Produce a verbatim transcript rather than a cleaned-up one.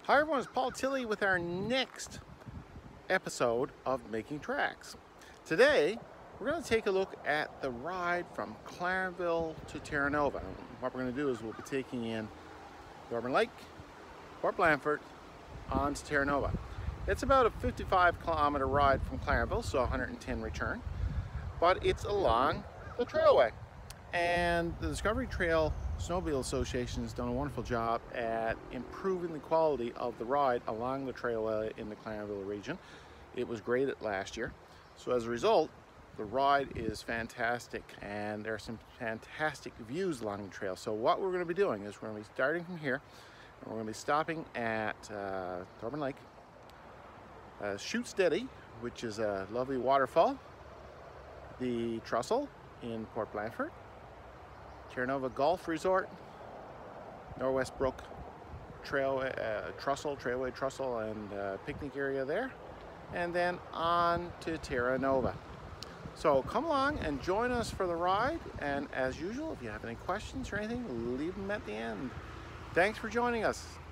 Hi everyone, it's Paul Tilley with our next episode of Making Tracks. Today, we're going to take a look at the ride from Clarenville to Terra Nova. What we're going to do is we'll be taking in Thorburn Lake, Port Blandford, on to Terra Nova. It's about a fifty-five kilometer ride from Clarenville, so one hundred ten return, but it's along the trailway. And the Discovery Trail Snowmobile Association has done a wonderful job at improving the quality of the ride along the trailway in the Clarenville region. It was graded last year, so as a result, the ride is fantastic and there are some fantastic views along the trail. So what we're going to be doing is we're going to be starting from here and we're going to be stopping at uh, Thorburn Lake, uh, Shoot Steady, which is a lovely waterfall, the Trestle in Port Blandford, Terra Nova Golf Resort, Northwest Brook Trail, uh, Trestle, Trailway Trestle and uh, picnic area there, and then on to Terra Nova. So come along and join us for the ride, and as usual, if you have any questions or anything, leave them at the end. Thanks for joining us.